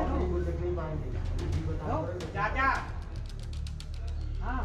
चाचा हाँ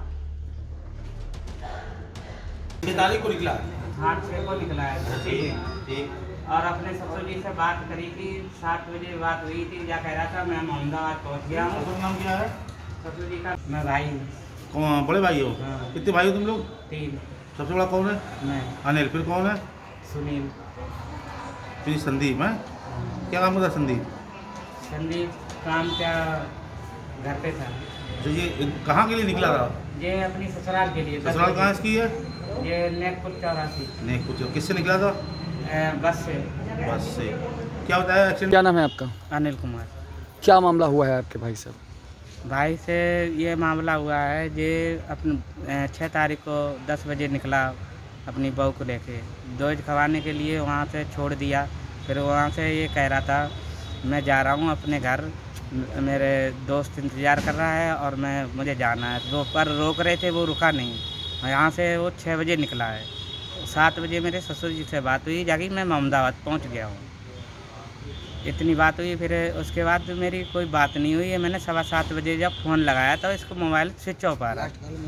6 तारीख को निकला। हाँ 6 को निकला है। ठीक। और अपने ससुर जी से बात करी थी, 7 बजे बात हुई थी। क्या कह रहा था, मैं अहमदाबाद पहुँच गया हूँ। ससुर नाम क्या है? ससुर जी का मैं भाई हूँ। कौन बड़े भाई हो? हाँ। कितने भाई हो तुम लोग? 3। सबसे बड़ा कौन है? मैं। अनिल। फिर कौन है? सुनील। फिर संदीप है। क्या काम करता है संदीप? संदीप काम क्या घर पे था। तो ये कहाँ के लिए निकला था? ये अपनी ससुराल के लिए। ससुराल कहाँ इसकी है? ये नेकपुर 84। नहीं कुछ। किससे निकला था? बस से। बस से। क्या बताया एक्सीडेंट? क्या नाम है आपका? अनिल कुमार। क्या मामला हुआ है आपके भाई साहब? भाई से ये मामला हुआ है, ये अपने 6 तारीख को 10 बजे निकला अपनी बहू को लेके दूध खवाने के लिए, वहाँ से छोड़ दिया। फिर वहाँ से ये कह रहा था मैं जा रहा हूँ अपने घर, मेरे दोस्त इंतज़ार कर रहा है और मुझे जाना है। पर रोक रहे थे, वो रुका नहीं। यहाँ से वो 6 बजे निकला है। 7 बजे मेरे ससुर जी से बात हुई, जाके मैं अहमदाबाद पहुँच गया हूँ। इतनी बात हुई। फिर उसके बाद मेरी कोई बात नहीं हुई है। मैंने 7:15 बजे जब फ़ोन लगाया तो इसको मोबाइल स्विच ऑफ आ रहा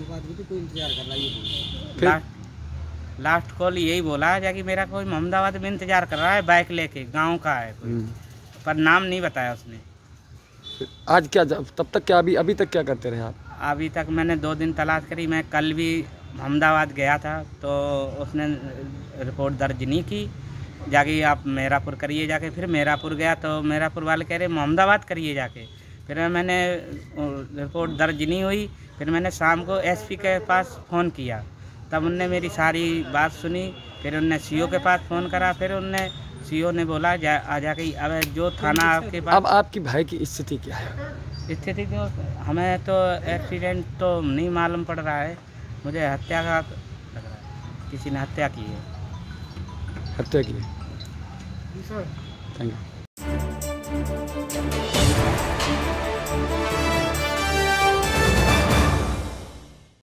है। लास्ट कॉल यही बोला है कि मेरा कोई अहमदाबाद में इंतज़ार कर रहा है, बाइक लेके, गांव का है कोई, पर नाम नहीं बताया उसने। आज क्या तब तक क्या अभी तक क्या करते रहे आप? अभी तक मैंने 2 दिन तलाश करी। मैं कल भी अहमदाबाद गया था तो उसने रिपोर्ट दर्ज नहीं की, जाके आप मेरापुर करिए जाके। फिर मेरापुर गया तो मेरापुर वाले कह रहे अहमदाबाद करिए जाके। फिर मैंने रिपोर्ट दर्ज नहीं हुई। फिर मैंने शाम को एसपी के पास फ़ोन किया, तब उनने मेरी सारी बात सुनी। फिर उनने सीओ के पास फ़ोन करा। फिर उनने सीओ ने बोला आ जाके अब जो थाना आपके पास। अब आपकी भाई की स्थिति क्या है? स्थिति तो हमें तो एक्सीडेंट तो नहीं मालूम पड़ रहा है, मुझे हत्या का लग रहा है, किसी ने हत्या की है। हत्या की है। Thank you.